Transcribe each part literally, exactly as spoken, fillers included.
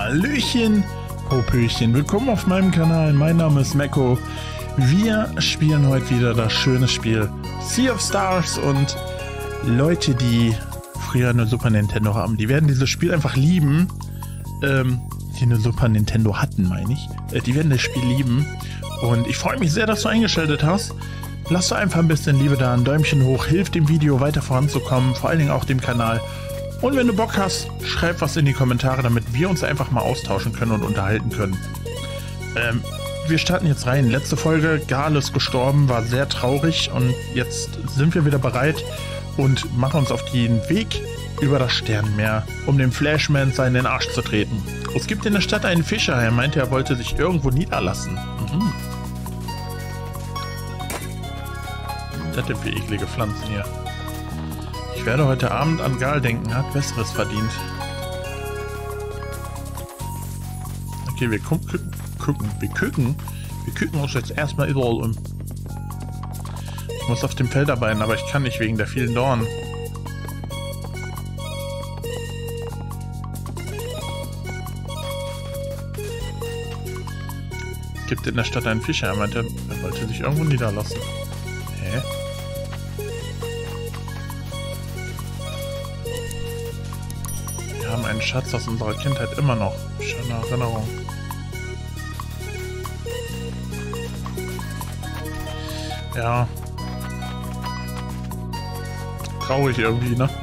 Hallöchen, Popöchen, willkommen auf meinem Kanal, mein Name ist Mecko. Wir spielen heute wieder das schöne Spiel Sea of Stars und Leute, die früher eine Super Nintendo haben, die werden dieses Spiel einfach lieben, ähm, die eine Super Nintendo hatten, meine ich. Äh, die werden das Spiel lieben und ich freue mich sehr, dass du eingeschaltet hast. Lass doch einfach ein bisschen Liebe da, ein Däumchen hoch, hilft dem Video weiter voranzukommen, vor allen Dingen auch dem Kanal. Und wenn du Bock hast, schreib was in die Kommentare, damit wir uns einfach mal austauschen können und unterhalten können. Ähm, wir starten jetzt rein. Letzte Folge, Gal ist gestorben, war sehr traurig und jetzt sind wir wieder bereit und machen uns auf den Weg über das Sternenmeer, um dem Flashman in den Arsch zu treten. Es gibt in der Stadt einen Fischer, er meinte, er wollte sich irgendwo niederlassen. Mhm. Was hat denn für eklige Pflanzen hier? Ich werde heute Abend an Gal denken, hat Besseres verdient. Okay, wir gucken, gucken, wir gucken, wir gucken uns jetzt erstmal überall um. Ich muss auf dem Feld arbeiten, aber ich kann nicht wegen der vielen Dornen. Es gibt in der Stadt einen Fischer, er meinte, er wollte sich irgendwo niederlassen. Hä? Wir haben einen Schatz aus unserer Kindheit immer noch. Schöne Erinnerung. Ja. Traurig irgendwie, ne?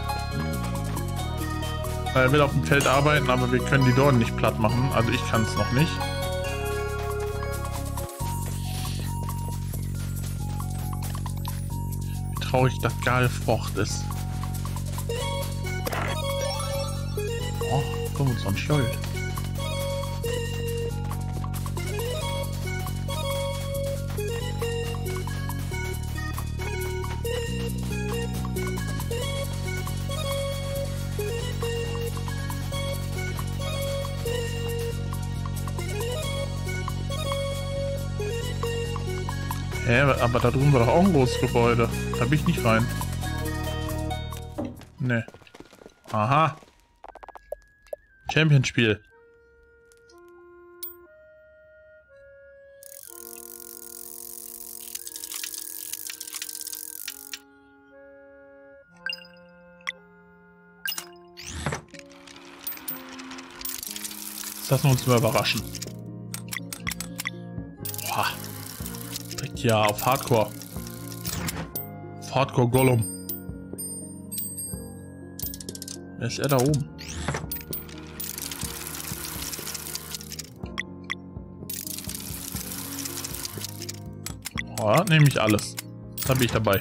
Er will auf dem Feld arbeiten, aber wir können die Dornen nicht platt machen. Also ich kann es noch nicht. Wie traurig das Gal fort ist. Oh, fünfundzwanzig Gold. Hä, aber da drüben war doch auch ein großes Gebäude. Da bin ich nicht rein. Ne. Aha. Championspiel. Das lassen wir uns mal überraschen. Boah. Direkt hier auf Hardcore. Auf Hardcore Gollum. Wer ist er da oben? Ja, nehme ich alles. Da bin ich dabei.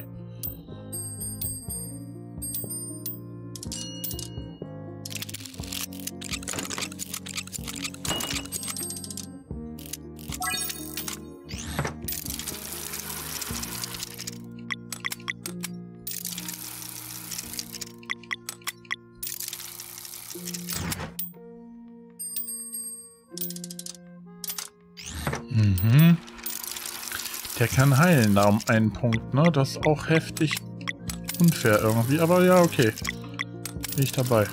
Mhm. Der kann heilen, darum einen Punkt, ne? Das ist auch heftig unfair irgendwie, aber ja, okay. Bin ich dabei.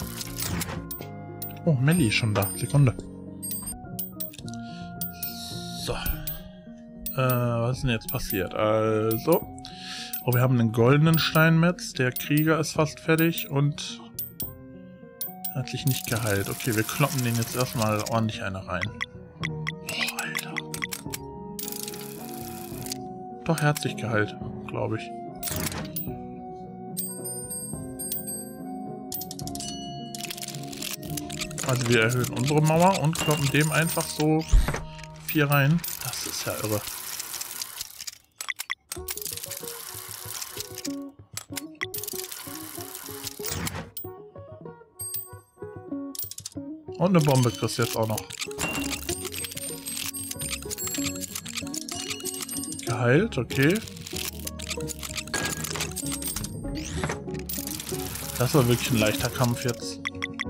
Oh, Melli ist schon da. Sekunde. So. Äh, was ist denn jetzt passiert? Also. Oh, wir haben einen goldenen Steinmetz. Der Krieger ist fast fertig und hat sich nicht geheilt. Okay, wir kloppen den jetzt erstmal ordentlich eine rein. Doch, er hat sich geheilt, glaube ich. Also wir erhöhen unsere Mauer und kloppen dem einfach so vier rein. Das ist ja irre. Und eine Bombe kriegst du jetzt auch noch. Geheilt, okay. Das war wirklich ein leichter Kampf jetzt.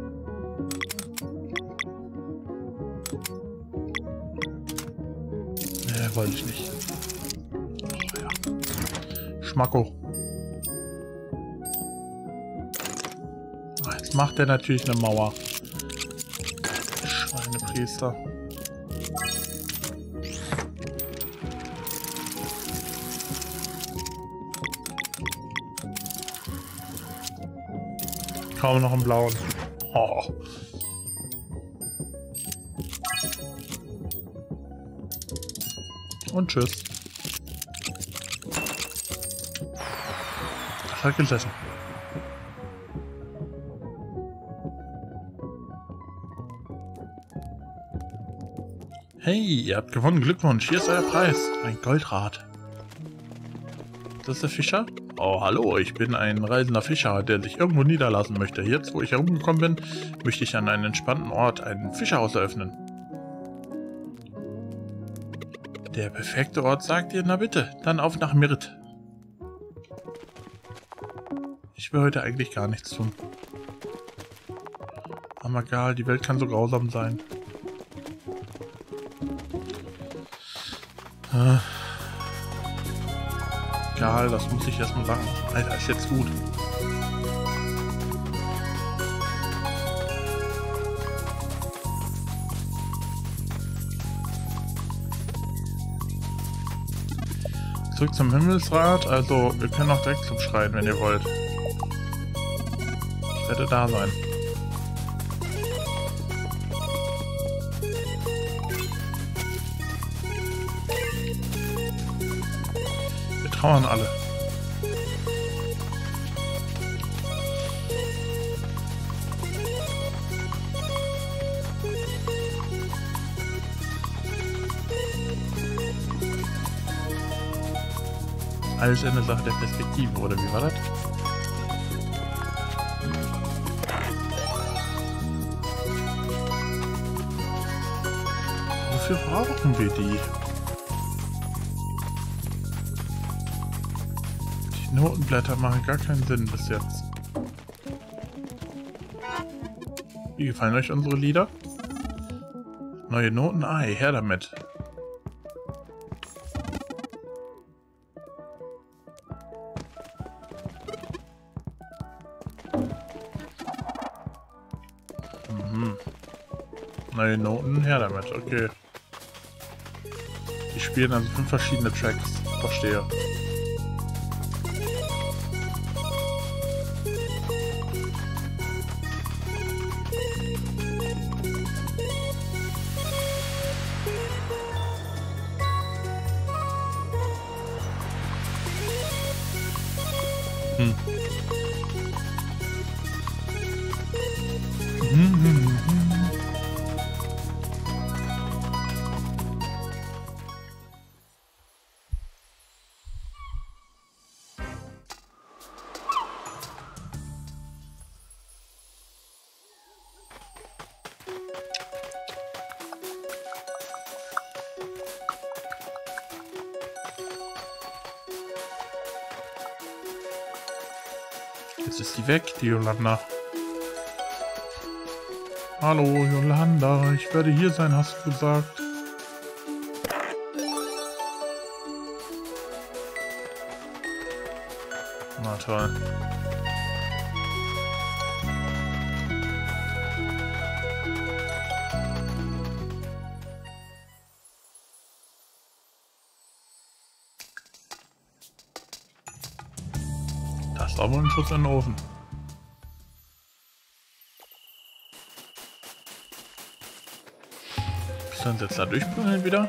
Nee, wollte ich nicht. Oh, ja. Schmacko. Jetzt macht er natürlich eine Mauer. Meine Priester. Kaum noch im Blauen. Oh. Und tschüss. Das hat gesessen. Hey, ihr habt gewonnen. Glückwunsch. Hier ist euer Preis. Ein Goldrad. Das ist der Fischer? Oh, hallo. Ich bin ein reisender Fischer, der sich irgendwo niederlassen möchte. Jetzt, wo ich herumgekommen bin, möchte ich an einen entspannten Ort ein Fischerhaus eröffnen. Der perfekte Ort, sagt ihr? Na bitte, dann auf nach Mirt. Ich will heute eigentlich gar nichts tun. Aber egal, die Welt kann so grausam sein. Äh. Egal, das muss ich erstmal sagen. Alter, ist jetzt gut. Zurück zum Himmelsrat, also wir können auch direkt zum Schreien, wenn ihr wollt. Ich werde da sein. Wir trauern alle. Alles eine Sache der Perspektive, oder wie war das? Wofür brauchen wir die? Die Notenblätter machen gar keinen Sinn bis jetzt. Wie gefallen euch unsere Lieder? Neue Noten? Ei, her damit. Neue Noten, her damit, okay. Die spielen also fünf verschiedene Tracks, verstehe. Hm. Hm, hm, hm. Jetzt ist sie weg, die Yolanda. Hallo, Yolanda, ich werde hier sein, hast du gesagt. Na toll. Das war wohl ein Schuss in den Ofen. Bist du uns jetzt da durchbringen wieder?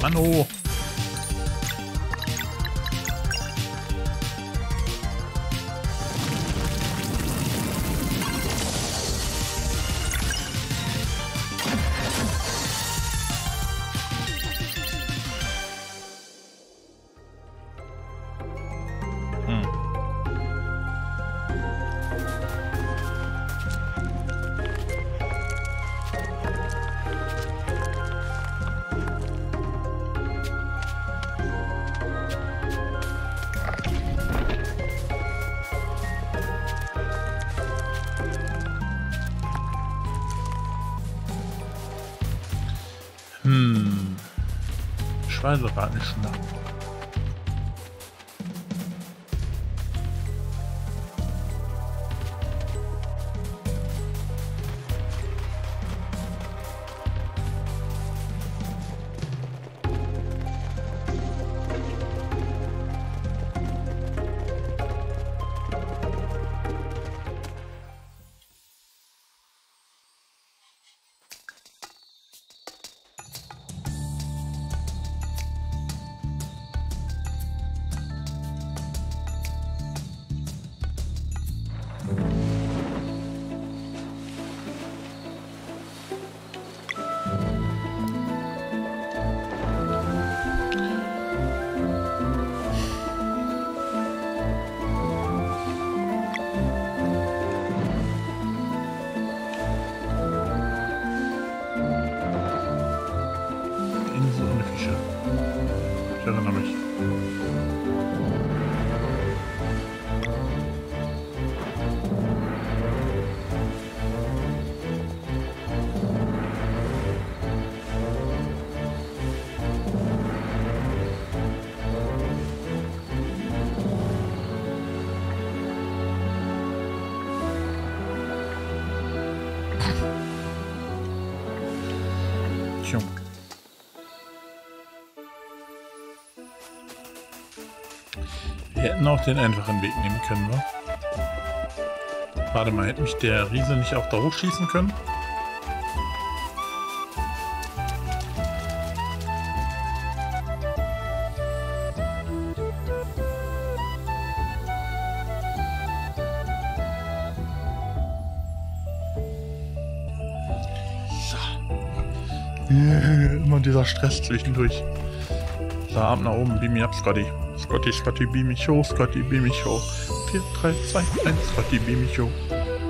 Mano. Hm. Schweißeratenschnapp. Insel ohne Fische. Ich erinnere mich. Tja. Wir hätten auch den einfachen Weg nehmen können, wa? Warte mal, hätte mich der Riese nicht auch da hochschießen können? So. Immer dieser Stress zwischendurch. So, ab nach oben, beam me up, Scotty. Scotty, Scotty, beam mich hoch, Scotty, beam mich hoch. vier, drei, zwei, eins, Scotty, beam mich hoch.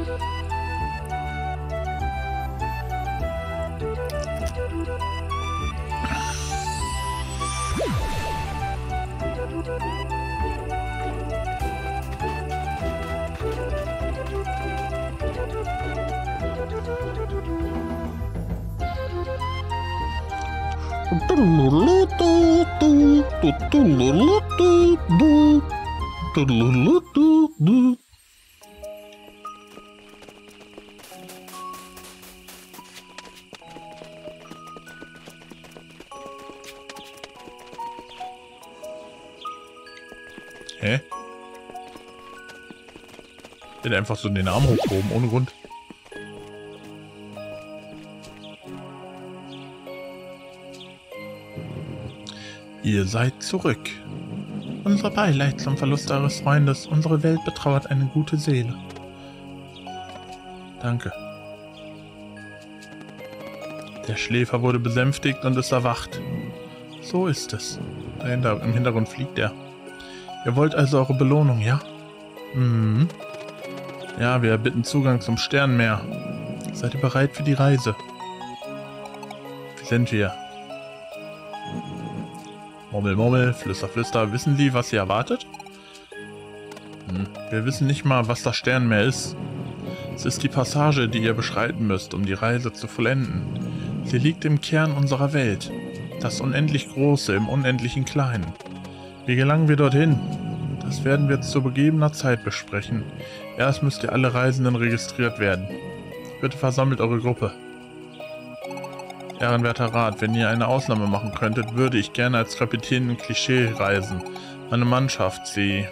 Hä? Der hat einfach so den Arm hochgehoben, ohne Grund. Ihr seid zurück. Unser Beileid zum Verlust eures Freundes. Unsere Welt betrauert eine gute Seele. Danke. Der Schläfer wurde besänftigt und ist erwacht. So ist es. Dahinter, im Hintergrund fliegt er. Ihr wollt also eure Belohnung, ja? Mhm. Ja, wir erbitten Zugang zum Sternenmeer. Seid ihr bereit für die Reise? Wie sind wir? Murmel, Murmel, Flüster, Flüster. Wissen Sie, was Sie erwartet? Hm. Wir wissen nicht mal, was das Sternenmeer ist. Es ist die Passage, die ihr beschreiten müsst, um die Reise zu vollenden. Sie liegt im Kern unserer Welt. Das unendlich Große im unendlichen Kleinen. Wie gelangen wir dorthin? Das werden wir zu begebener Zeit besprechen. Erst müsst ihr alle Reisenden registriert werden. Bitte versammelt eure Gruppe. Ehrenwerter Rat, wenn ihr eine Ausnahme machen könntet, würde ich gerne als Kapitän in Klischee reisen. Meine Mannschaft, sie...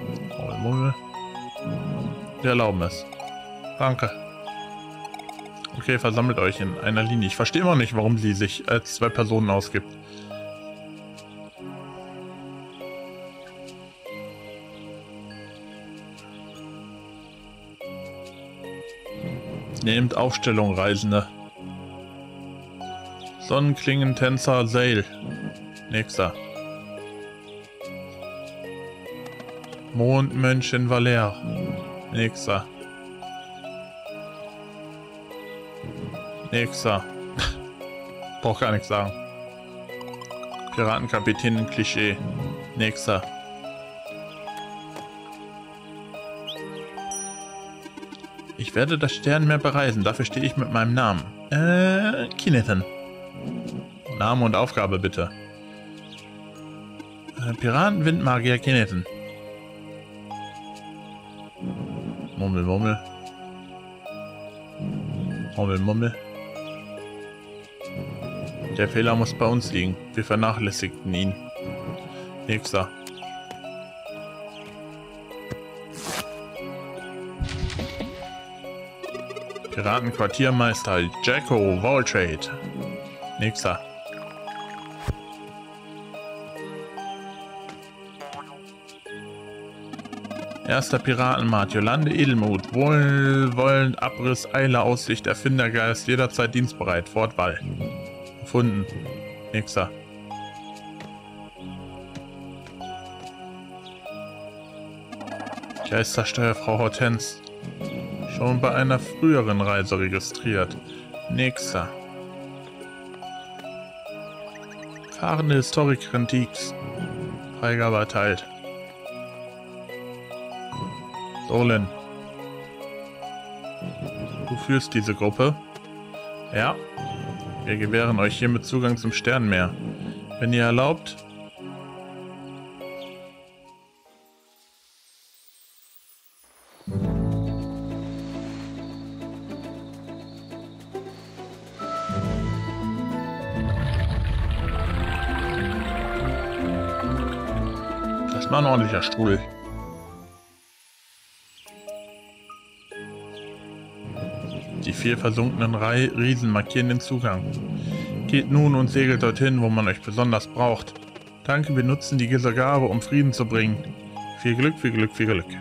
Wir erlauben es. Danke. Okay, versammelt euch in einer Linie. Ich verstehe immer nicht, warum sie sich als zwei Personen ausgibt. Nehmt Aufstellung, Reisende. Sonnenklingentänzer, Sail. Nächster. Mondmönchen, Valer. Nächster. Nächster. Brauch gar nichts sagen. Piratenkapitänin, Klischee. Nächster. Ich werde das Sternmeer bereisen. Dafür stehe ich mit meinem Namen. Äh, Kinethen. Name und Aufgabe bitte. Äh, Piraten, Windmagier, Kinethen. Mummel, Mummel. Mummel, Mummel. Der Fehler muss bei uns liegen. Wir vernachlässigten ihn. Nächster. Piratenquartiermeister Jacko Voltrade. Nächster. Erster Piratenmat Jolande Edelmut. Wohlwollend, Abriss, Eile, Aussicht, Erfindergeist, jederzeit dienstbereit. Fortwahl. Gefunden. Nächster. Geistersteuerfrau Hortense. Schon bei einer früheren Reise registriert. Nächster. Fahrende Historikerin Teaks. Freigabe erteilt. Solon. Du führst diese Gruppe? Ja. Wir gewähren euch hiermit Zugang zum Sternmeer. Wenn ihr erlaubt... Das war ein ordentlicher Strudel. Die vier versunkenen Rei Riesen markieren den Zugang. Geht nun und segelt dorthin, wo man euch besonders braucht. Danke, wir nutzen die Gabe, um Frieden zu bringen. Viel Glück, viel Glück, viel Glück.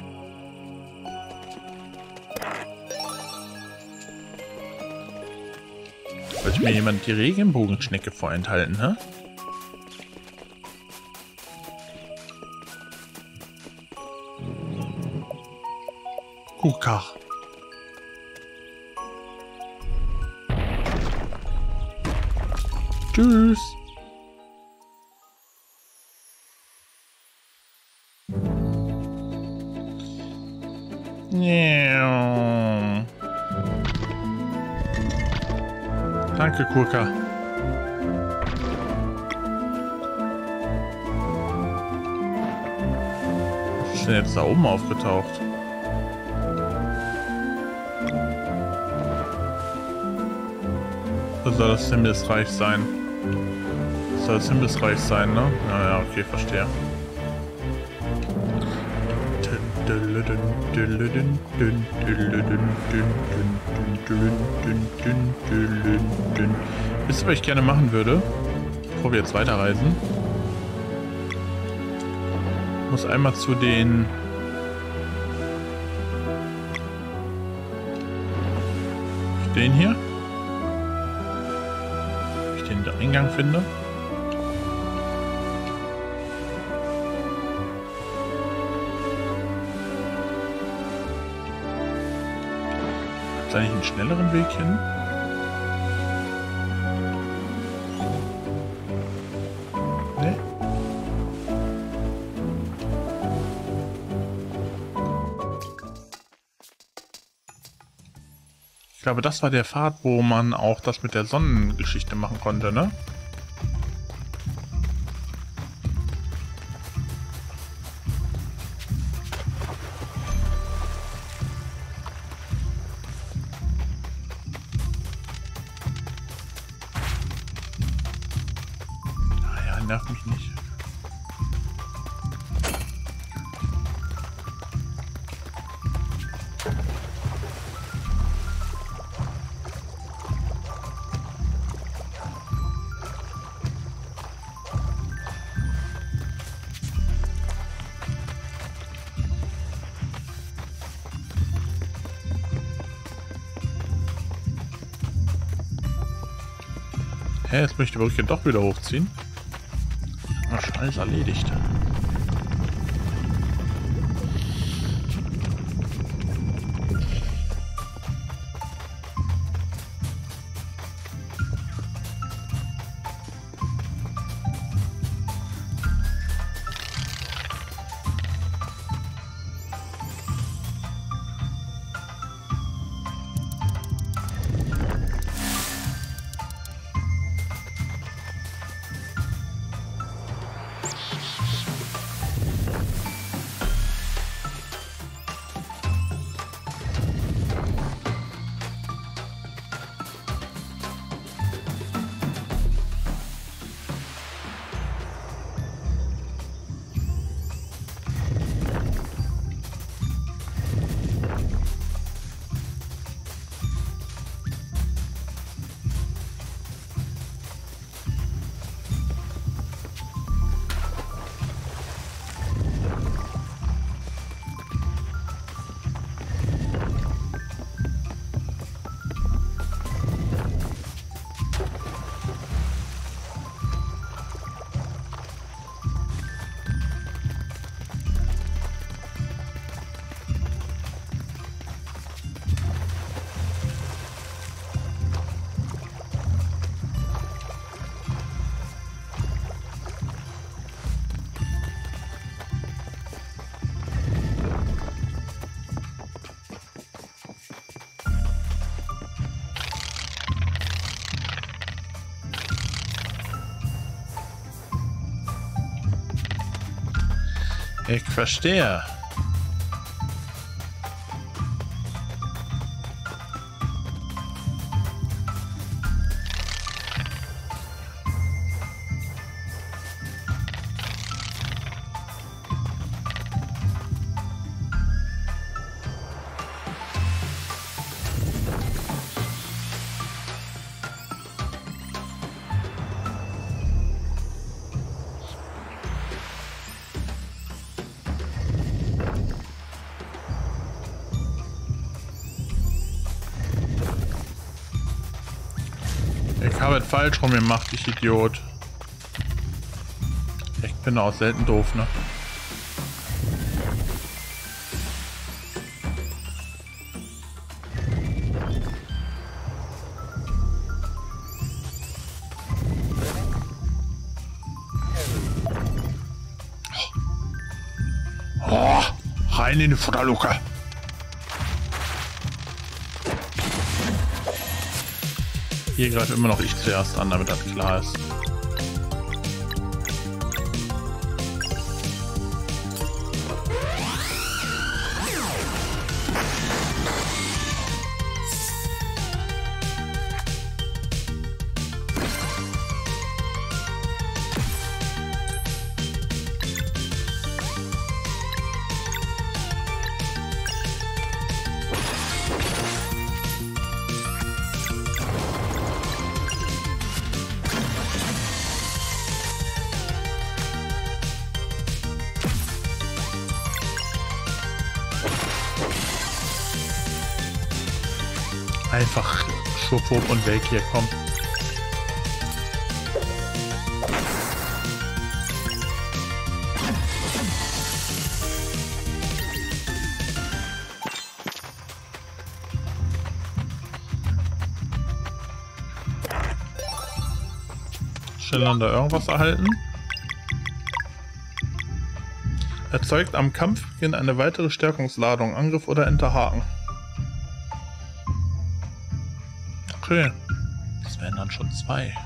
Wollte mir jemand die Regenbogenschnecke vorenthalten, hä? Kuka. Tschüss. Yeah. Danke, Kurka. Was ist denn jetzt da oben aufgetaucht? Was soll das Himmelsreich sein? Das soll das Himmelsreich sein, ne? Naja, okay, verstehe. Wisst ihr, was ich gerne machen würde? Bevor wir jetzt weiterreisen. Ich muss einmal zu den... Den hier? Ob ich den Eingang finde? Gibt es eigentlich einen schnelleren Weg hin? Ne? Ich glaube, das war der Pfad, wo man auch das mit der Sonnengeschichte machen konnte, ne? Naja, nervt mich nicht. Hä, jetzt möchte ich die Brücke doch wieder hochziehen. Na, schon alles erledigt. Ich verstehe. Ich habe es falsch rum gemacht, ich Idiot. Ich bin auch selten doof, ne? Oh, rein in die Futterluke. Hier greift immer noch ich zuerst an, damit das klar ist. Einfach schwupp und weg hier, komm. Schnell da irgendwas erhalten. Erzeugt am Kampfbeginn eine weitere Stärkungsladung, Angriff oder Enterhaken. Okay, das wären dann schon zwei.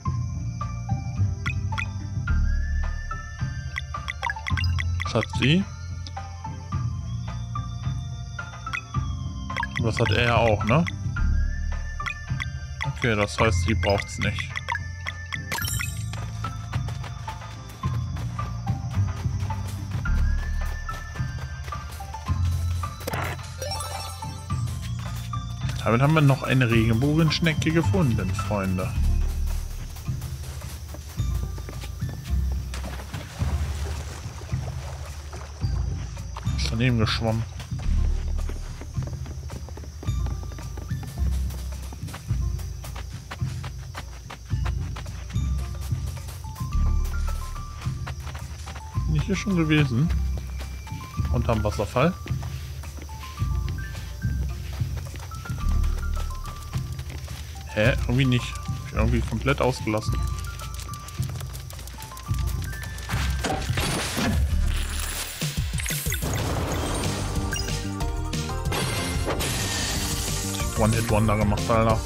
Was hat sie? Das hat er ja auch, ne? Okay, das heißt, sie braucht's nicht. Damit haben wir noch eine Regenbogenschnecke gefunden, Freunde. Ist daneben geschwommen. hier schon gewesen? Unterm Wasserfall? Hä? Irgendwie nicht. Ich bin irgendwie komplett ausgelassen. One-Hit-Wonder gemacht, Alter.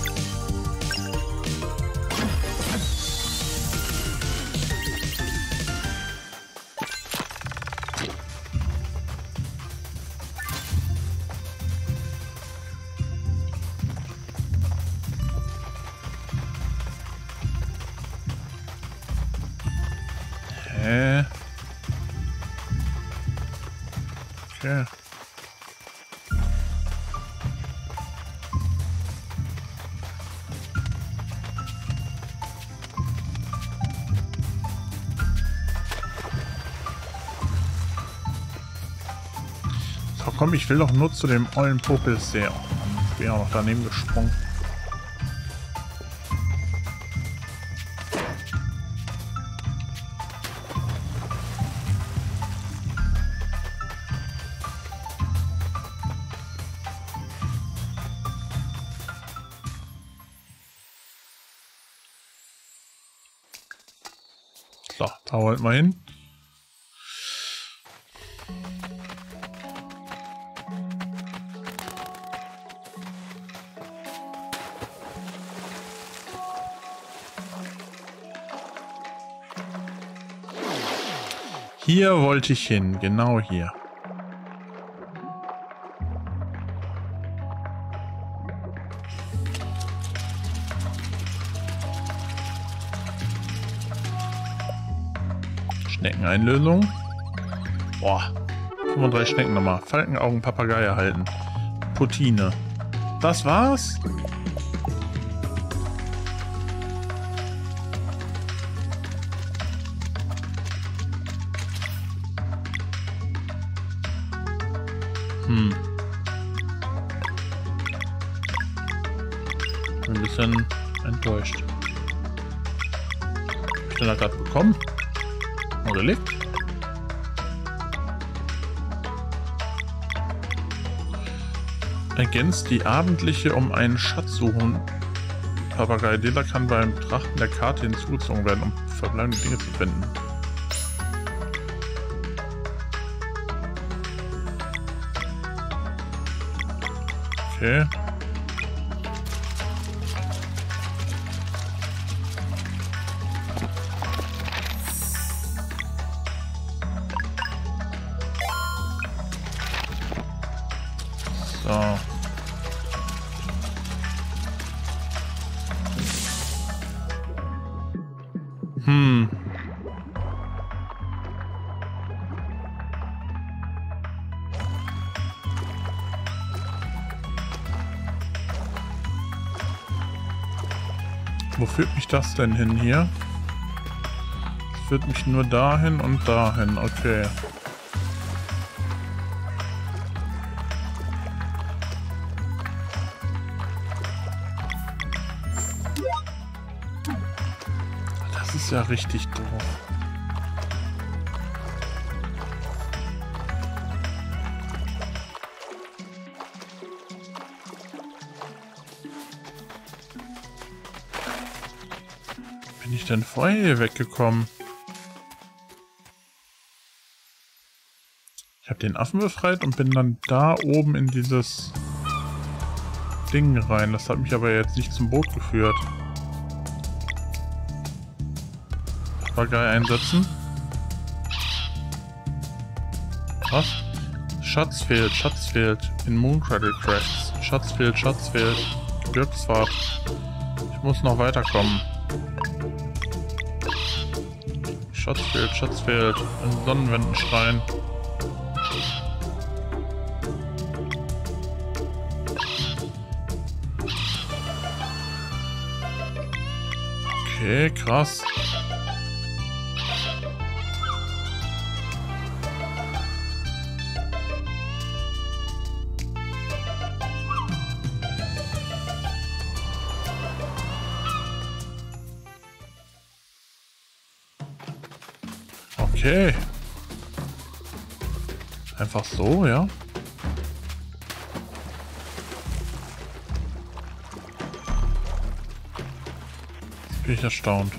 Hä? Okay. So, komm, ich will doch nur zu dem ollen Popelsee. Oh Mann, ich bin ja auch noch daneben gesprungen. So, da wollten wir hin. Hier wollte ich hin, genau hier. Schneckeneinlösung. Boah. fünfunddreißig Schnecken nochmal. Falkenaugen, Papagei erhalten. Putine. Das war's? Hm. Ein bisschen enttäuscht. Hab ich den da gerade bekommen? Oder liegt? Ergänzt die abendliche um einen Schatz suchen. Papagei Dela kann beim Betrachten der Karte hinzugezogen werden, um verbleibende Dinge zu finden. Okay. So. Hm. Wo führt mich das denn hin hier? Das führt mich nur dahin und dahin, okay. Das ist ja richtig doof. Bin ich denn vorher hier weggekommen? Ich habe den Affen befreit und bin dann da oben in dieses Ding rein. Das hat mich aber jetzt nicht zum Boot geführt. Papagei einsetzen. Was? Schatz fehlt, Schatz fehlt. In Mooncradle Cracks. Schatz fehlt, Schatz fehlt. Gebirgsfahrt. Ich muss noch weiterkommen. Schatz fehlt, Schatz fehlt. In Sonnenwendenschrein. Okay, krass. Okay. Einfach so, ja. Bin ich erstaunt.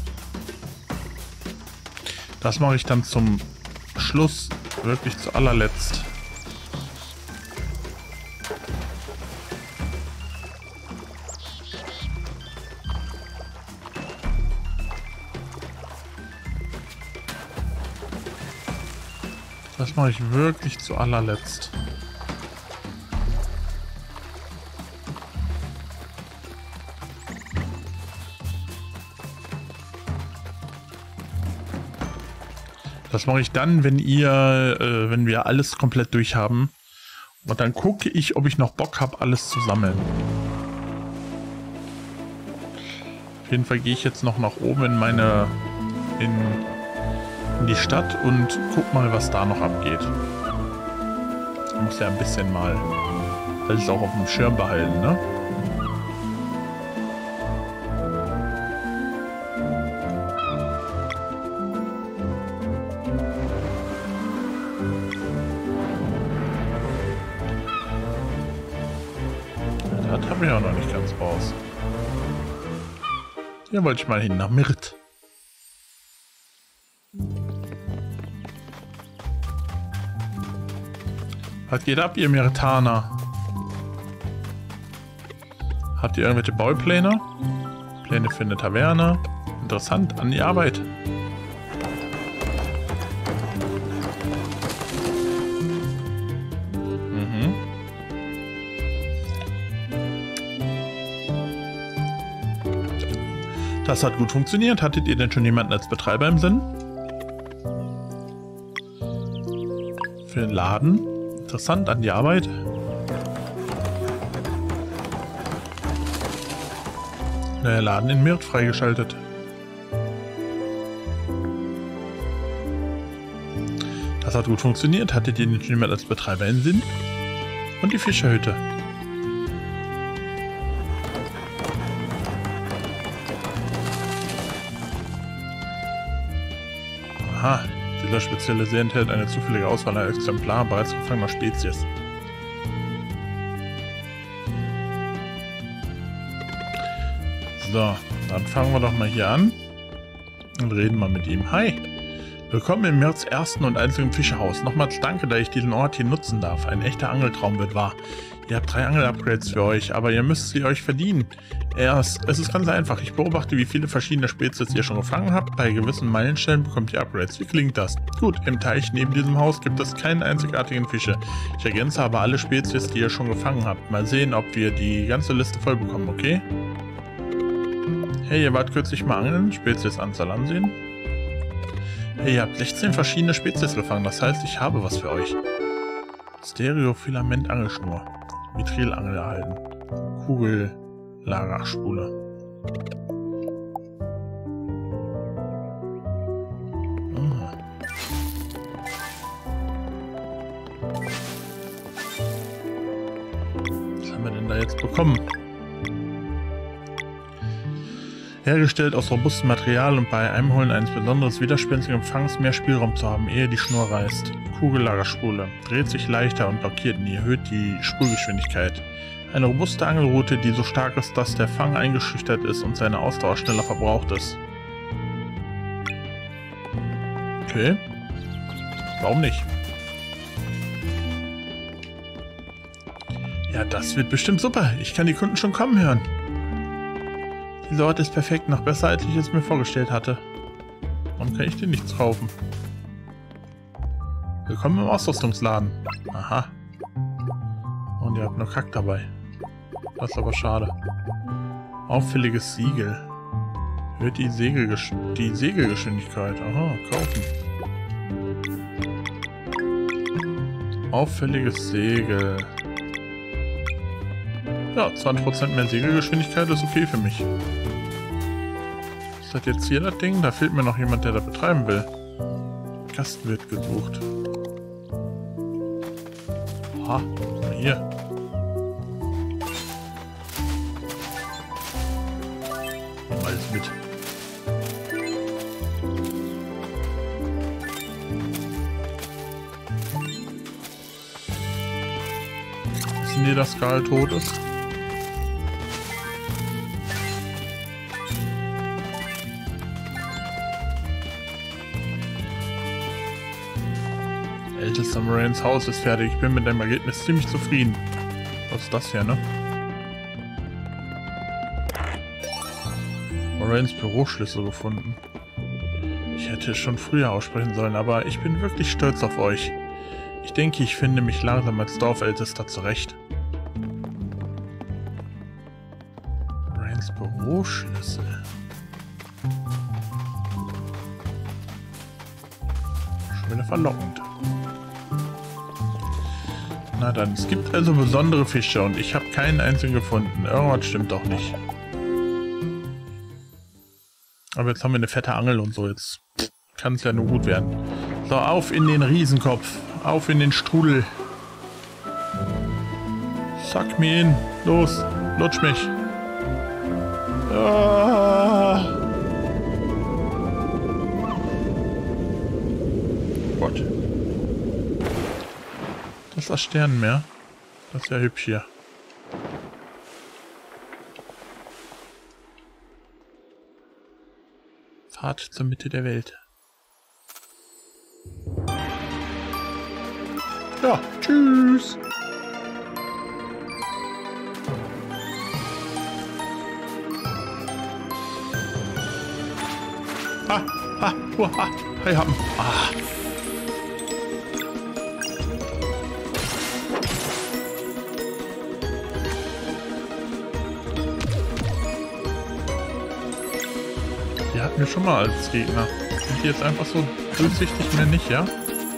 Das mache ich dann zum Schluss, wirklich zu allerletzt. Das mache ich wirklich zu allerletzt. Das mache ich dann, wenn ihr, äh, wenn wir alles komplett durch haben. Und dann gucke ich, ob ich noch Bock habe, alles zu sammeln. Auf jeden Fall gehe ich jetzt noch nach oben in meine, in, in die Stadt und guck mal, was da noch abgeht. Ich muss ja ein bisschen mal alles auch auf dem Schirm behalten, ne? Das habe ich auch noch nicht ganz raus. Hier wollte ich mal hin, nach Myrt. Was geht ab, ihr Myrtaner? Habt ihr irgendwelche Baupläne? Pläne für eine Taverne? Interessant, an die Arbeit. Mhm. Das hat gut funktioniert. Hattet ihr denn schon jemanden als Betreiber im Sinn? Für den Laden? Interessant, an die Arbeit. Der Laden in Myrt freigeschaltet. Das hat gut funktioniert. Hattet ihr nicht jemand als Betreiber im Sinn? Und die Fischerhütte. Aha. Dieser spezielle See enthält eine zufällige Auswahl an Exemplaren bereits gefangener Spezies. So, dann fangen wir doch mal hier an und reden mal mit ihm. Hi! Willkommen im Myrts ersten und einzigen Fischerhaus. Nochmals danke, dass ich diesen Ort hier nutzen darf. Ein echter Angeltraum wird wahr. Ihr habt drei Angel-Upgrades für euch, aber ihr müsst sie euch verdienen. Erst, es ist ganz einfach. Ich beobachte, wie viele verschiedene Spezies ihr schon gefangen habt. Bei gewissen Meilenstellen bekommt ihr Upgrades. Wie klingt das? Gut, im Teich neben diesem Haus gibt es keinen einzigartigen Fische. Ich ergänze aber alle Spezies, die ihr schon gefangen habt. Mal sehen, ob wir die ganze Liste voll bekommen, okay? Hey, ihr wart kürzlich mal angeln? Speziesanzahl ansehen? Hey, ihr habt sechzehn verschiedene Spezies gefangen. Das heißt, ich habe was für euch. Stereo-Filament-Angelschnur. Mitrilangel erhalten. Kugellagerspule. Ah. Was haben wir denn da jetzt bekommen? Hergestellt aus robustem Material und bei Einholen eines besonders widerspenstigen Fangs mehr Spielraum zu haben, ehe die Schnur reißt. Kugellagerspule. Dreht sich leichter und blockiert nie, erhöht die Spulgeschwindigkeit. Eine robuste Angelrute, die so stark ist, dass der Fang eingeschüchtert ist und seine Ausdauer schneller verbraucht ist. Okay. Warum nicht? Ja, das wird bestimmt super. Ich kann die Kunden schon kommen hören. Dieser Ort ist perfekt, noch besser, als ich es mir vorgestellt hatte. Warum kann ich denn nichts kaufen? Willkommen im Ausrüstungsladen. Aha. Und ihr habt nur Kack dabei. Das ist aber schade. Auffälliges Siegel. Hört die, Segelgesch die Segelgeschwindigkeit. Aha, kaufen. Auffälliges Segel. Ja, zwanzig Prozent mehr Segelgeschwindigkeit ist okay für mich. Ist das jetzt hier das Ding? Da fehlt mir noch jemand, der das betreiben will. Gast wird gesucht. Aha, hier. Nimm alles mit. Wissen die, dass Karl tot ist? Ältester Moraines Haus ist fertig. Ich bin mit dem Ergebnis ziemlich zufrieden. Was ist das hier, ne? Moraines Büroschlüssel gefunden. Ich hätte es schon früher aussprechen sollen, aber ich bin wirklich stolz auf euch. Ich denke, ich finde mich langsam als Dorfältester zurecht. Moraines Büroschlüssel. Schon wieder verlockend. Na dann, es gibt also besondere Fische und ich habe keinen einzigen gefunden. Irgendwas stimmt doch nicht. Aber jetzt haben wir eine fette Angel und so. Jetzt kann es ja nur gut werden. So, auf in den Riesenkopf. Auf in den Strudel. Sack mir hin. Los, lutsch mich. Ah. Gott. Das ist das Sternenmeer. Das ist ja hübsch hier. Fahrt zur Mitte der Welt. Ja, tschüss. Ah, ah, uah, hey, haben. Ah. Die hatten wir schon mal als Gegner. Sind die jetzt einfach so durchsichtig mehr nicht, ja?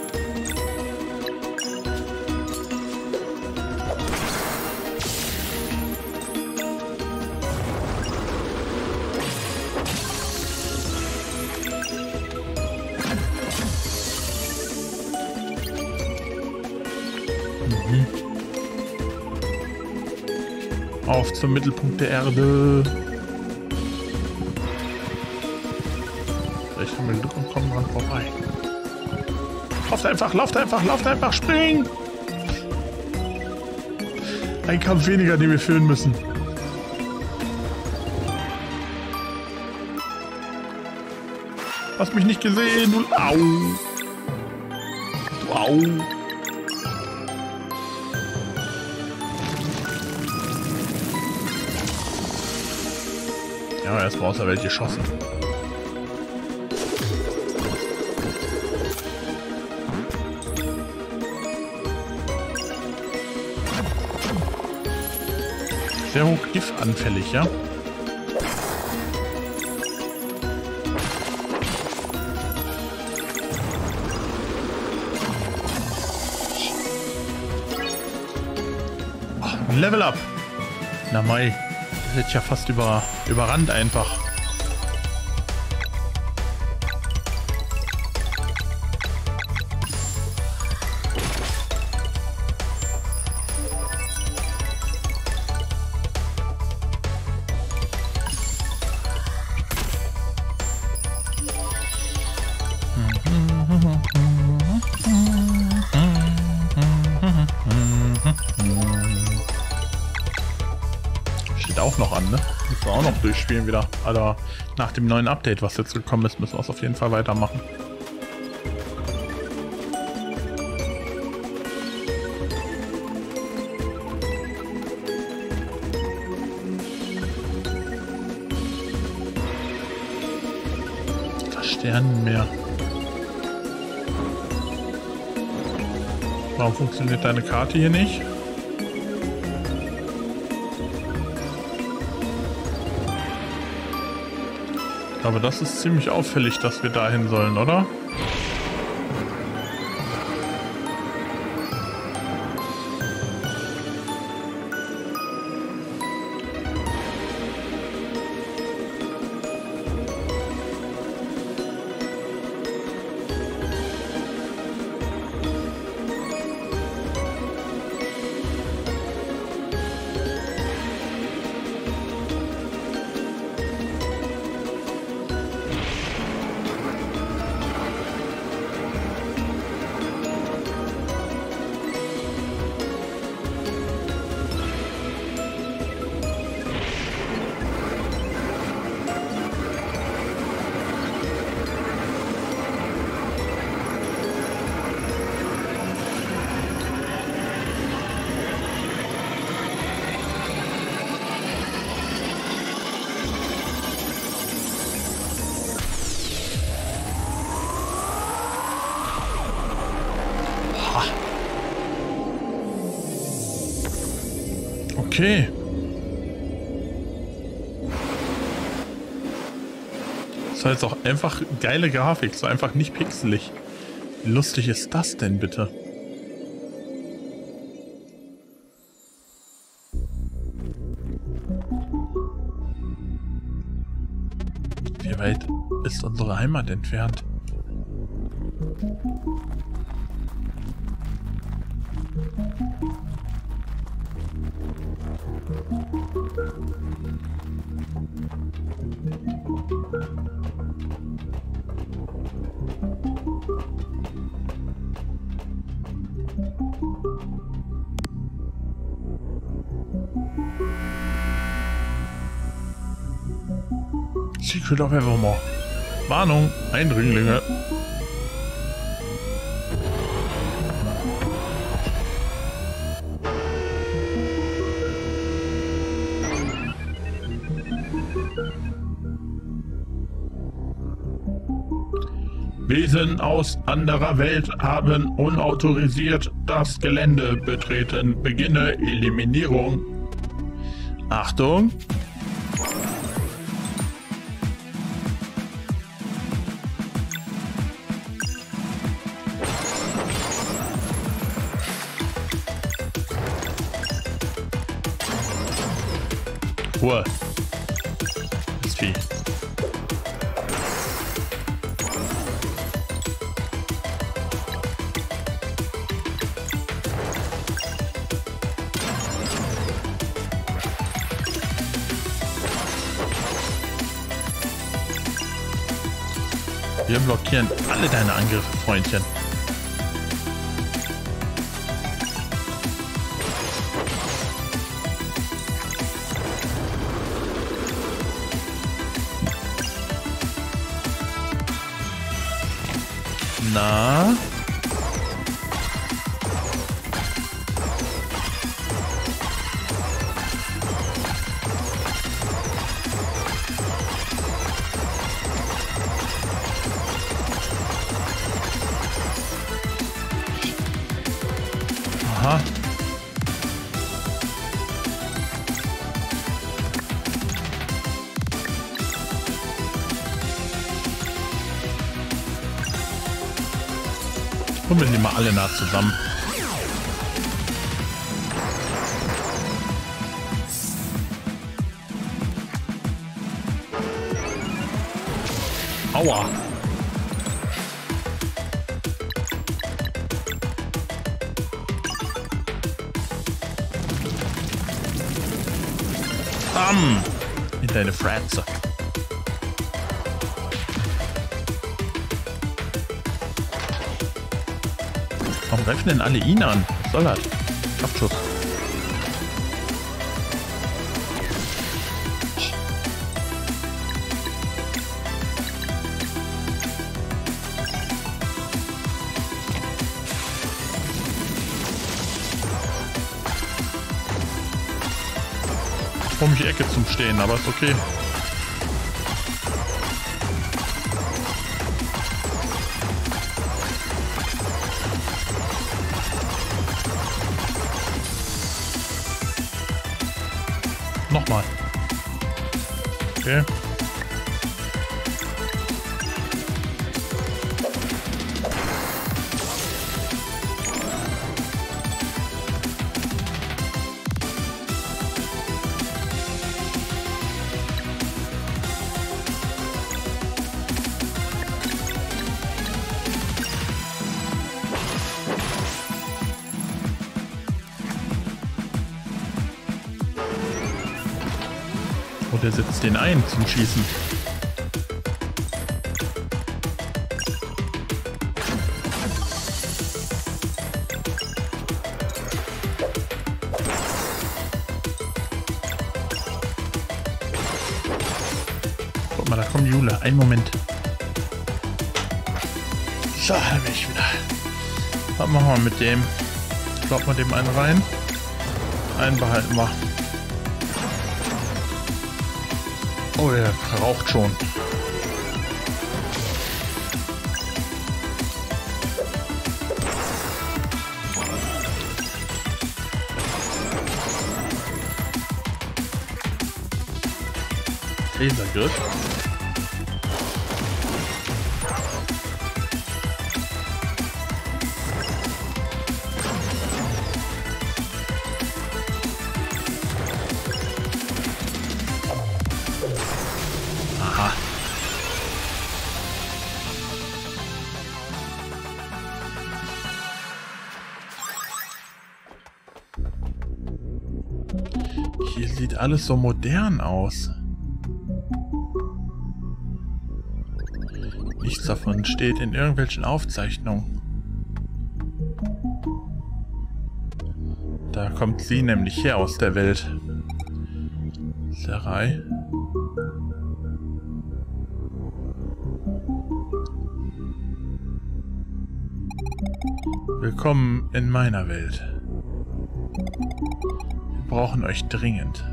Mhm. Auf zum Mittelpunkt der Erde. Vielleicht haben wir Glück und kommen dran vorbei. Lauft einfach, lauft einfach, lauft einfach, spring! Ein Kampf weniger, den wir führen müssen. Hast mich nicht gesehen, du Au! Du Au! Ja, erstmal aus der Welt geschossen. Sehr hoch giftanfällig, ja? Oh, Level up! Na mei, das hätte ich ja fast über, überrannt einfach. Steht auch noch an, ne? Müssen wir auch noch durchspielen wieder. Aber nach dem neuen Update, was jetzt gekommen ist, müssen wir es auf jeden Fall weitermachen. Das Sternenmeer. Warum funktioniert deine Karte hier nicht? Aber das ist ziemlich auffällig, dass wir dahin sollen, oder? Okay. Das ist jetzt auch einfach geile Grafik, so einfach nicht pixelig. Wie lustig ist das denn bitte? Wie weit ist unsere Heimat entfernt? Secret of Evermore. Warnung, Eindringlinge. Wesen aus anderer Welt haben unautorisiert das Gelände betreten. Beginne Eliminierung. Achtung! Ruhe. Das Vieh. Wir blockieren alle deine Angriffe, Freundchen. Na? Aha. Holen wir sie mal alle nah zusammen. Aua. Bam! In deine Fratze. Warum greifen denn alle ihn an? Was soll das? Kraftschuss. Um die Ecke zum Stehen, aber ist okay. Nochmal. Okay. Der setzt den ein zum Schießen. Guck mal, da kommt Jule. Einen Moment. So, da bin ich wieder. Was machen wir mit dem? Kloppen wir dem einen rein. Einen behalten wir. Oh, der raucht schon. Lasergriff. Aha. Hier sieht alles so modern aus. Nichts davon steht in irgendwelchen Aufzeichnungen. Da kommt sie nämlich her aus der Welt. Serai. Willkommen in meiner Welt. Wir brauchen euch dringend.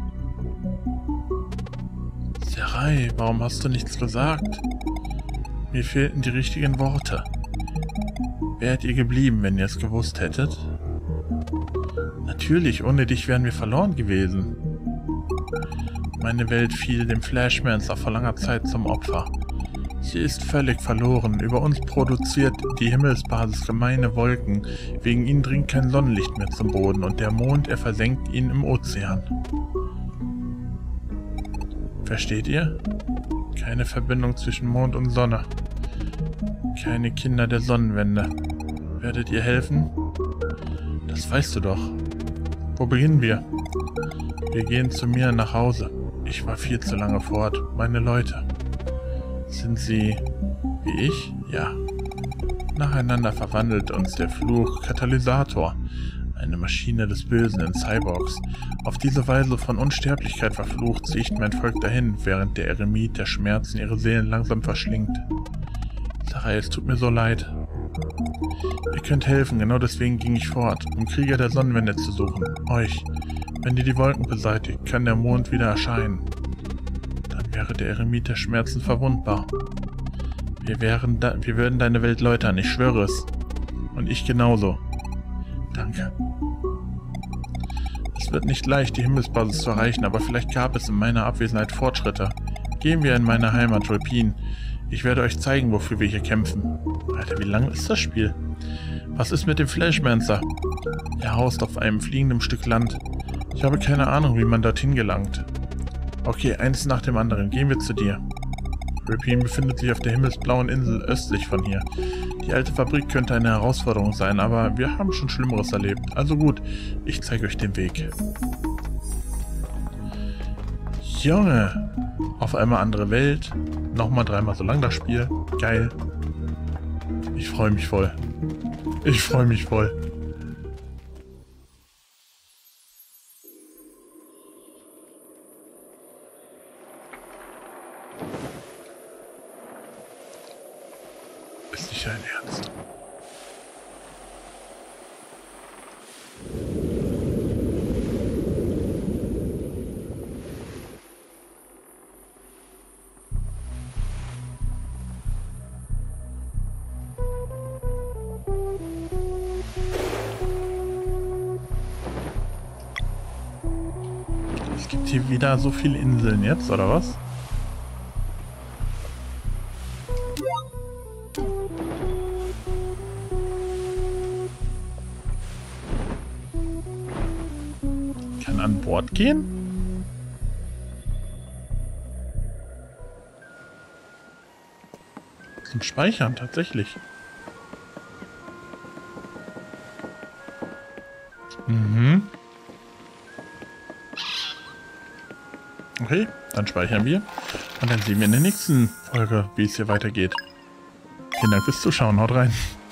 Serai, warum hast du nichts gesagt? Mir fehlten die richtigen Worte. Wärt ihr geblieben, wenn ihr es gewusst hättet? Natürlich, ohne dich wären wir verloren gewesen. Meine Welt fiel dem Flashmancer vor langer Zeit zum Opfer. Sie ist völlig verloren. Über uns produziert die Himmelsbasis gemeine Wolken. Wegen ihnen dringt kein Sonnenlicht mehr zum Boden und der Mond, er versenkt ihn im Ozean. Versteht ihr? Keine Verbindung zwischen Mond und Sonne. Keine Kinder der Sonnenwende. Werdet ihr helfen? Das weißt du doch. Wo beginnen wir? Wir gehen zu mir nach Hause. Ich war viel zu lange fort. Meine Leute. Sind sie wie ich? Ja. Nacheinander verwandelt uns der Fluch Katalysator, eine Maschine des Bösen in Cyborgs. Auf diese Weise von Unsterblichkeit verflucht sieht mein Volk dahin, während der Eremit der Schmerzen ihre Seelen langsam verschlingt. Serai, es tut mir so leid. Ihr könnt helfen, genau deswegen ging ich fort, um Krieger der Sonnenwende zu suchen. Euch. Wenn ihr die Wolken beseitigt, kann der Mond wieder erscheinen. Dann wäre der Eremit der Schmerzen verwundbar. Wir, wären da, wir würden deine Welt läutern, ich schwöre es. Und ich genauso. Danke. Es wird nicht leicht, die Himmelsbasis zu erreichen, aber vielleicht gab es in meiner Abwesenheit Fortschritte. Gehen wir in meine Heimat, Tulpin. Ich werde euch zeigen, wofür wir hier kämpfen. Alter, wie lang ist das Spiel? Was ist mit dem Flashmancer? Er haust auf einem fliegenden Stück Land. Ich habe keine Ahnung, wie man dorthin gelangt. Okay, eins nach dem anderen. Gehen wir zu dir. Tulpin befindet sich auf der himmelsblauen Insel östlich von hier. Die alte Fabrik könnte eine Herausforderung sein, aber wir haben schon Schlimmeres erlebt. Also gut, ich zeige euch den Weg. Junge! Auf einmal andere Welt. Nochmal dreimal so lang das Spiel. Geil. Ich freue mich voll. Ich freue mich voll. Ist nicht dein Ernst. Es gibt hier wieder so viele Inseln jetzt, oder was? Kann an Bord gehen? Zum Speichern, tatsächlich. Mhm. Okay, dann speichern wir. Und dann sehen wir in der nächsten Folge, wie es hier weitergeht. Vielen Dank fürs Zuschauen. Haut rein.